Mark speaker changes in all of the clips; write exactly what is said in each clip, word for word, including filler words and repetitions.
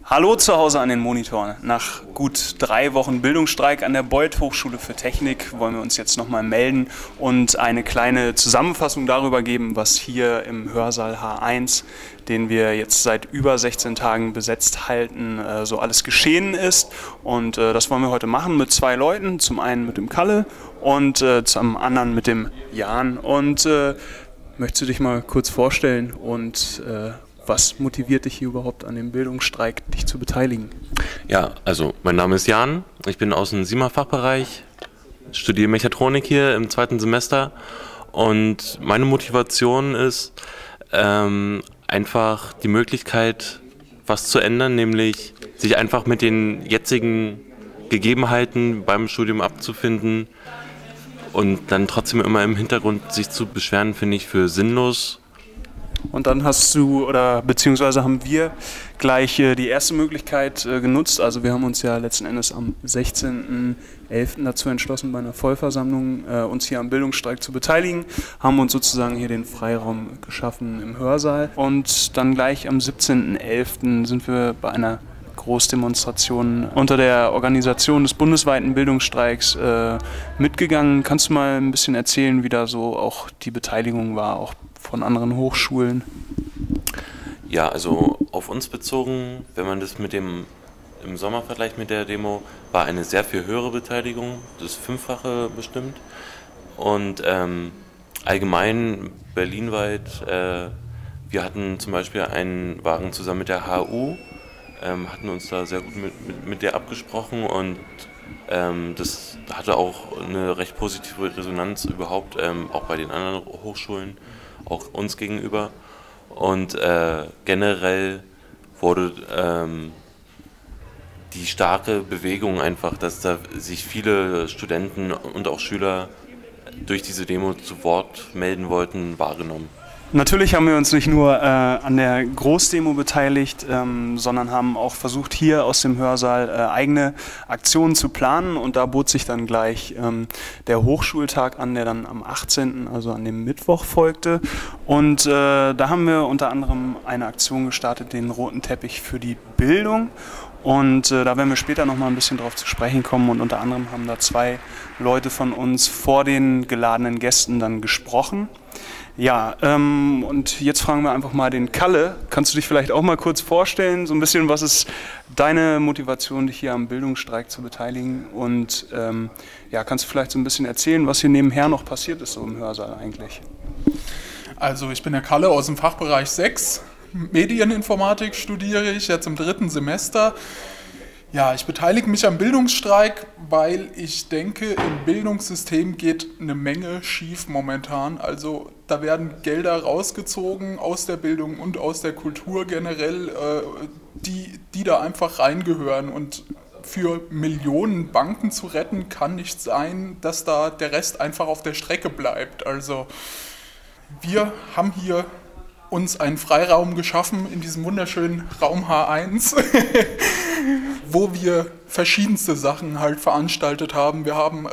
Speaker 1: Hallo zu Hause an den Monitoren. Nach gut drei Wochen Bildungsstreik an der Beuth Hochschule für Technik wollen wir uns jetzt nochmal melden und eine kleine Zusammenfassung darüber geben, was hier im Hörsaal H eins, den wir jetzt seit über sechzehn Tagen besetzt halten, so alles geschehen ist. Und das wollen wir heute machen mit zwei Leuten, zum einen mit dem Kalle und zum anderen mit dem Jan. Und äh, möchtest du dich mal kurz vorstellen und äh, was motiviert dich hier überhaupt an dem Bildungsstreik, dich zu beteiligen?
Speaker 2: Ja, also mein Name ist Jan, ich bin aus dem SIMA-Fachbereich, studiere Mechatronik hier im zweiten Semester und meine Motivation ist ähm, einfach die Möglichkeit, was zu ändern, nämlich sich einfach mit den jetzigen Gegebenheiten beim Studium abzufinden und dann trotzdem immer im Hintergrund sich zu beschweren, finde ich für sinnlos.
Speaker 1: Und dann hast du, oder beziehungsweise haben wir gleich äh, die erste Möglichkeit äh, genutzt. Also wir haben uns ja letzten Endes am sechzehnten elften dazu entschlossen, bei einer Vollversammlung äh, uns hier am Bildungsstreik zu beteiligen, haben uns sozusagen hier den Freiraum geschaffen im Hörsaal. Und dann gleich am siebzehnten elften sind wir bei einer Großdemonstration unter der Organisation des bundesweiten Bildungsstreiks äh, mitgegangen. Kannst du mal ein bisschen erzählen, wie da so auch die Beteiligung war, auch von anderen Hochschulen?
Speaker 2: Ja, also auf uns bezogen, wenn man das mit dem im Sommer vergleicht mit der Demo, war eine sehr viel höhere Beteiligung, das Fünffache bestimmt. Und ähm, allgemein berlinweit, äh, wir hatten zum Beispiel einen Wagen zusammen mit der H U, ähm, hatten uns da sehr gut mit, mit, mit der abgesprochen und ähm, das hatte auch eine recht positive Resonanz überhaupt, ähm, auch bei den anderen Hochschulen, auch uns gegenüber. Und äh, generell wurde ähm, die starke Bewegung einfach, dass da sich viele Studenten und auch Schüler durch diese Demo zu Wort melden wollten, wahrgenommen.
Speaker 1: Natürlich haben wir uns nicht nur äh, an der Großdemo beteiligt, ähm, sondern haben auch versucht, hier aus dem Hörsaal äh, eigene Aktionen zu planen. Und da bot sich dann gleich ähm, der Hochschultag an, der dann am achtzehnten, also an dem Mittwoch, folgte. Und äh, da haben wir unter anderem eine Aktion gestartet, den roten Teppich für die Bildung. Und äh, da werden wir später noch mal ein bisschen drauf zu sprechen kommen. Und unter anderem haben da zwei Leute von uns vor den geladenen Gästen dann gesprochen. Ja, ähm, und jetzt fragen wir einfach mal den Kalle. Kannst du dich vielleicht auch mal kurz vorstellen, so ein bisschen, was ist deine Motivation, dich hier am Bildungsstreik zu beteiligen? Und ähm, ja, kannst du vielleicht so ein bisschen erzählen, was hier nebenher noch passiert ist, so im Hörsaal eigentlich?
Speaker 3: Also ich bin der Kalle aus dem Fachbereich sechs. Medieninformatik studiere ich jetzt im dritten Semester. Ja, ich beteilige mich am Bildungsstreik, weil ich denke, im Bildungssystem geht eine Menge schief momentan. Also da werden Gelder rausgezogen aus der Bildung und aus der Kultur generell, äh, die, die da einfach reingehören. Und für Millionen Banken zu retten, kann nicht sein, dass da der Rest einfach auf der Strecke bleibt. Also wir haben hier uns einen Freiraum geschaffen in diesem wunderschönen Raum H eins, wo wir verschiedenste Sachen halt veranstaltet haben. Wir haben äh,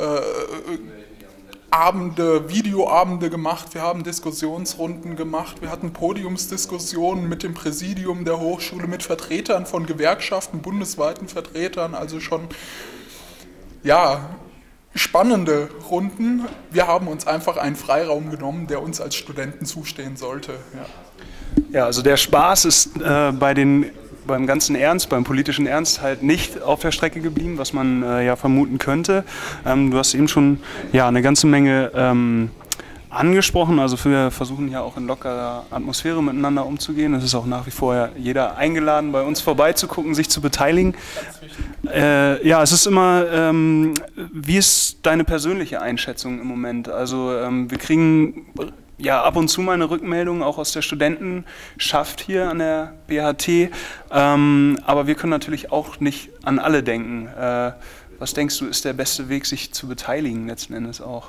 Speaker 3: Abende, Videoabende gemacht, wir haben Diskussionsrunden gemacht, wir hatten Podiumsdiskussionen mit dem Präsidium der Hochschule, mit Vertretern von Gewerkschaften, bundesweiten Vertretern, also schon, ja, spannende Runden. Wir haben uns einfach einen Freiraum genommen, der uns als Studenten zustehen sollte. Ja.
Speaker 1: Ja, also der Spaß ist äh, bei den, beim ganzen Ernst, beim politischen Ernst halt nicht auf der Strecke geblieben, was man äh, ja vermuten könnte. Ähm, du hast eben schon ja, eine ganze Menge ähm, angesprochen. Also wir versuchen ja auch in lockerer Atmosphäre miteinander umzugehen. Es ist auch nach wie vor ja jeder eingeladen, bei uns vorbeizugucken, sich zu beteiligen. Äh, ja, es ist immer, ähm, wie ist deine persönliche Einschätzung im Moment? Also ähm, wir kriegen ja ab und zu mal eine Rückmeldung, auch aus der Studentenschaft hier an der B H T. Ähm, aber wir können natürlich auch nicht an alle denken. Äh, was denkst du, ist der beste Weg, sich zu beteiligen letzten Endes auch?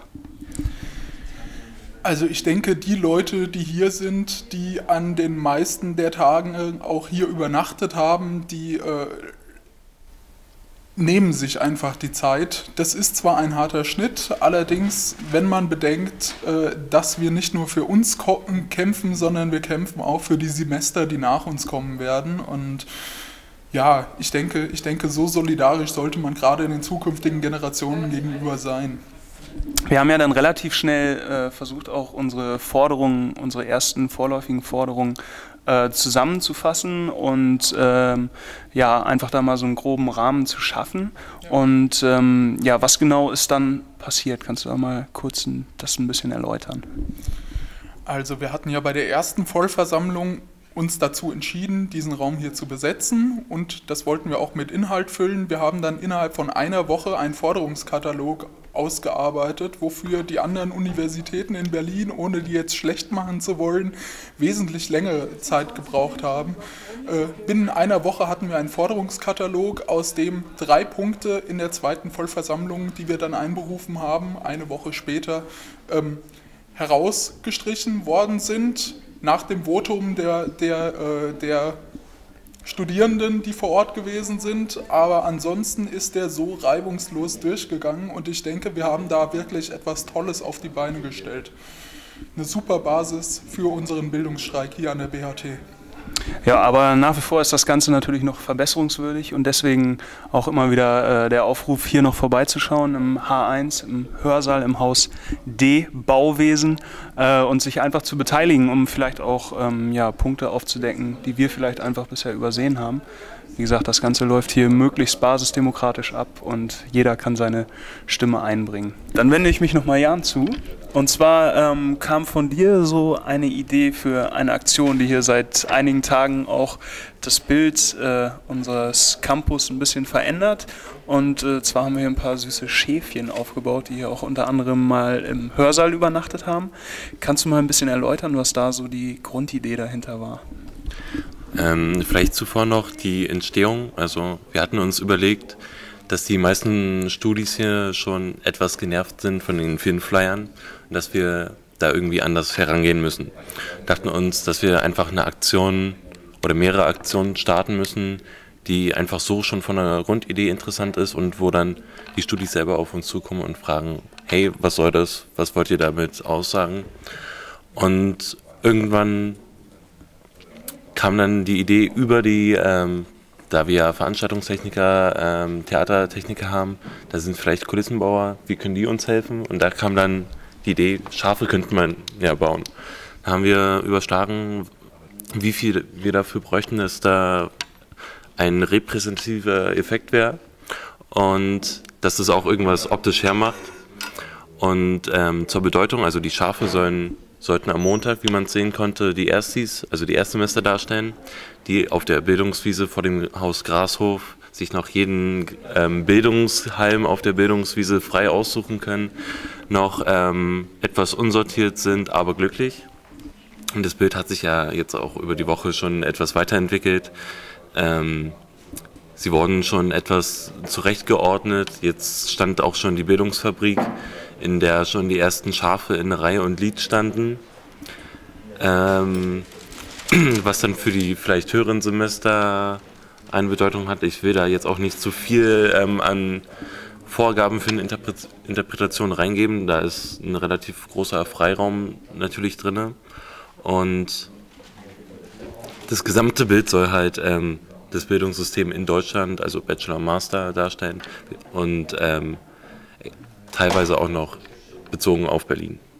Speaker 3: Also ich denke, die Leute, die hier sind, die an den meisten der Tagen auch hier übernachtet haben, die äh, nehmen sich einfach die Zeit. Das ist zwar ein harter Schnitt, allerdings, wenn man bedenkt, äh, dass wir nicht nur für uns kämpfen, sondern wir kämpfen auch für die Semester, die nach uns kommen werden. Und Ja, ich denke, ich denke, so solidarisch sollte man gerade in den zukünftigen Generationen gegenüber sein.
Speaker 1: Wir haben ja dann relativ schnell äh, versucht, auch unsere Forderungen, unsere ersten vorläufigen Forderungen äh, zusammenzufassen und ähm, ja, einfach da mal so einen groben Rahmen zu schaffen. Ja. Und ähm, ja, was genau ist dann passiert? Kannst du da mal kurz ein, das ein bisschen erläutern?
Speaker 3: Also wir hatten ja bei der ersten Vollversammlung uns dazu entschieden, diesen Raum hier zu besetzen, und das wollten wir auch mit Inhalt füllen. Wir haben dann innerhalb von einer Woche einen Forderungskatalog ausgearbeitet, wofür die anderen Universitäten in Berlin, ohne die jetzt schlecht machen zu wollen, wesentlich längere Zeit gebraucht haben. Äh, binnen einer Woche hatten wir einen Forderungskatalog, aus dem drei Punkte in der zweiten Vollversammlung, die wir dann einberufen haben, eine Woche später ähm, herausgestrichen worden sind, nach dem Votum der, der, äh, der Studierenden, die vor Ort gewesen sind. Aber ansonsten ist der so reibungslos durchgegangen, und ich denke, wir haben da wirklich etwas Tolles auf die Beine gestellt. Eine super Basis für unseren Bildungsstreik hier an der B H T.
Speaker 1: Ja, aber nach wie vor ist das Ganze natürlich noch verbesserungswürdig, und deswegen auch immer wieder äh, der Aufruf, hier noch vorbeizuschauen im H eins, im Hörsaal, im Haus D, Bauwesen, äh, und sich einfach zu beteiligen, um vielleicht auch ähm, ja, Punkte aufzudecken, die wir vielleicht einfach bisher übersehen haben. Wie gesagt, das Ganze läuft hier möglichst basisdemokratisch ab und jeder kann seine Stimme einbringen. Dann wende ich mich nochmal Jan zu. Und zwar ähm, kam von dir so eine Idee für eine Aktion, die hier seit einigen Tagen auch das Bild äh, unseres Campus ein bisschen verändert. Und äh, zwar haben wir hier ein paar süße Schäfchen aufgebaut, die hier auch unter anderem mal im Hörsaal übernachtet haben. Kannst du mal ein bisschen erläutern, was da so die Grundidee dahinter war?
Speaker 2: Ähm, vielleicht zuvor noch die Entstehung. Also wir hatten uns überlegt, dass die meisten Studis hier schon etwas genervt sind von den vielen Flyern und dass wir da irgendwie anders herangehen müssen. Wir dachten uns, dass wir einfach eine Aktion oder mehrere Aktionen starten müssen, die einfach so schon von der Grundidee interessant ist und wo dann die Studis selber auf uns zukommen und fragen, hey, was soll das, was wollt ihr damit aussagen? Und irgendwann kam dann die Idee über die, ähm, da wir Veranstaltungstechniker, ähm, Theatertechniker haben, da sind vielleicht Kulissenbauer, wie können die uns helfen? Und da kam dann die Idee, Schafe könnte man ja bauen. Da haben wir überschlagen, wie viel wir dafür bräuchten, dass da ein repräsentativer Effekt wäre und dass das auch irgendwas optisch hermacht. Und ähm, zur Bedeutung, also die Schafe sollen sollten am Montag, wie man es sehen konnte, die Erstis, also die Erstsemester darstellen, die auf der Bildungswiese vor dem Haus Grashof sich noch jeden ähm, Bildungshalm auf der Bildungswiese frei aussuchen können, noch ähm, etwas unsortiert sind, aber glücklich. Und das Bild hat sich ja jetzt auch über die Woche schon etwas weiterentwickelt. Ähm, sie wurden schon etwas zurechtgeordnet, jetzt stand auch schon die Bildungsfabrik, in der schon die ersten Schafe in Reihe und Glied standen, ähm, was dann für die vielleicht höheren Semester eine Bedeutung hat. Ich will da jetzt auch nicht zu viel ähm, an Vorgaben für eine Interpre- Interpretation reingeben, da ist ein relativ großer Freiraum natürlich drin, und das gesamte Bild soll halt ähm, das Bildungssystem in Deutschland, also Bachelor und Master, darstellen und ähm, teilweise auch noch bezogen auf Berlin.